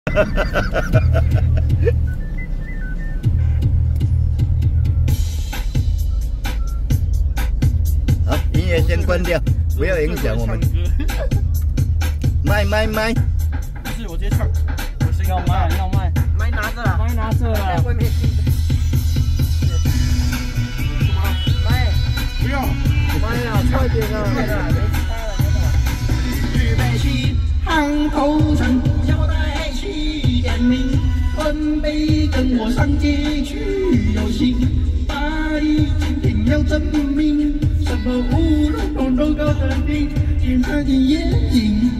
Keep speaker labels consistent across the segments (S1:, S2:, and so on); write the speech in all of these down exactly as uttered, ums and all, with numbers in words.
S1: 好，音乐先关掉，不要影响我们。麦麦麦，
S2: 不是我直接唱，我先要麦要麦，
S3: 麦拿着了，
S2: 麦拿着了，
S3: 外面听的。麦，
S2: 不要，
S3: 麦呀，快点啊！没差了，
S4: 预备起，喊口声，交代起点名，准备跟我上街去游行，大义今天要证明，什么乌龙通通搞得定，检查你眼睛。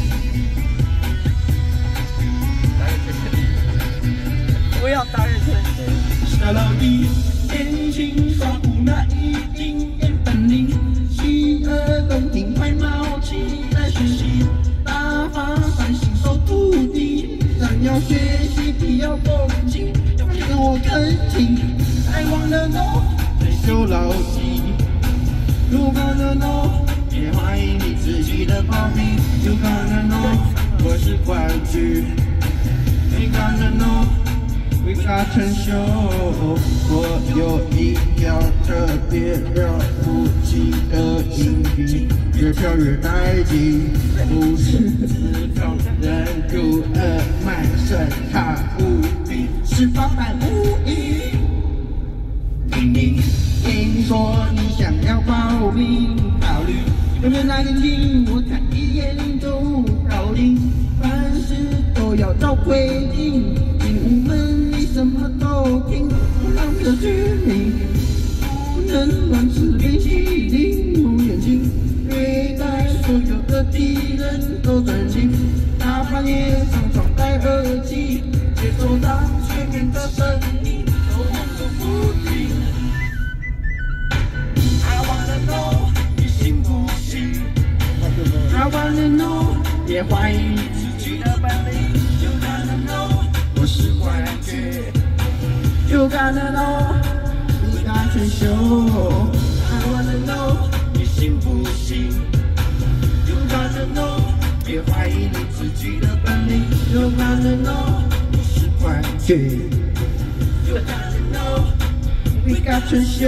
S3: 不要打人声。
S4: 沙老弟，年轻耍酷那已经变本领，洗耳恭听快毛起来学习，大法善心守土地，想要学习必要恭敬，要跟我跟紧，爱忘了 no， 追求牢记。You gonna know， 别怀疑你自己的保密。You gonna know， 我是冠军。You gonna know。We got to show， 我有一条特别了不起的音频，越跳越带劲，不是自放人如二脉神他无比，是八百无一。听听，听说你想要报名，考虑有没有那根筋？我看一眼就搞定，凡事都要照规定。进屋门里什么都听，不让这居民不能乱吃冰淇淋，用眼睛对待所有的敌人都专心，哪怕夜上常戴耳机，接收到全面的声音，都忙个不停。I wanna know， 你信不信 ？I wanna know， 别怀疑你自己的本领。You gotta know， 我是冠军。You gotta know， 你敢全秀。I wanna know， 你信不信 ？You gotta know， 别怀疑你自己的本领。You gotta know， 我是冠军。You gotta know， we got 全秀。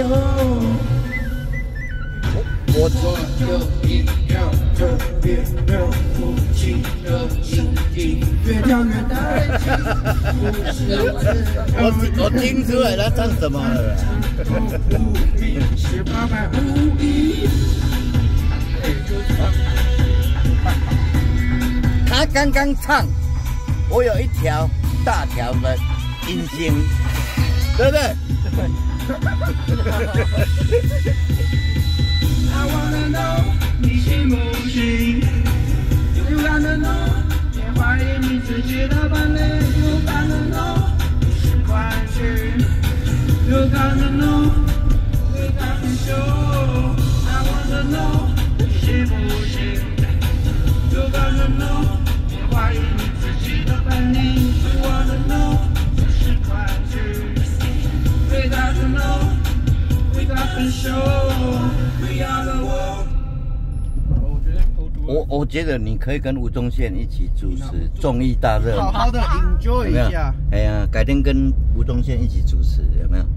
S4: 我有一条特别了不起的音频，越跳越带劲。
S1: 我我听出来他唱什么了。
S4: 是八百无一。
S1: 他刚刚唱，我有一条大条的音星，对不对？
S4: I wanna know， 你信不信 ？You gotta know， 别怀疑你自己的本领。You gotta know， 你是冠军。You gotta know，we got to show。I wanna know， 你信不信 ？You gotta know， 别怀疑你自己的本领。You wanna know， 你是冠军。We got to know，we got to show。
S1: 我我觉得你可以跟吴宗宪一起主持综艺大热门，
S2: 好好的 enjoy 一下。
S1: 哎呀，改天跟吴宗宪一起主持，有没有？